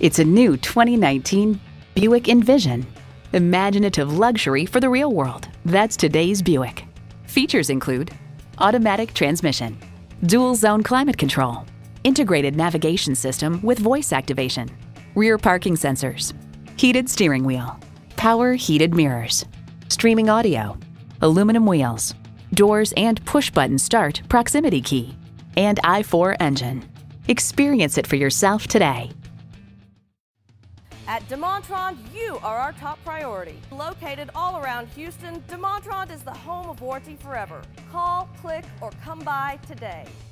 It's a new 2019 Buick Envision. Imaginative luxury for the real world. That's today's Buick. Features include automatic transmission, dual zone climate control, integrated navigation system with voice activation, rear parking sensors, heated steering wheel, power heated mirrors, streaming audio, aluminum wheels, doors and push-button start proximity key, and i4 engine. Experience it for yourself today. At DeMontrond, you are our top priority. Located all around Houston, DeMontrond is the home of warranty forever. Call, click, or come by today.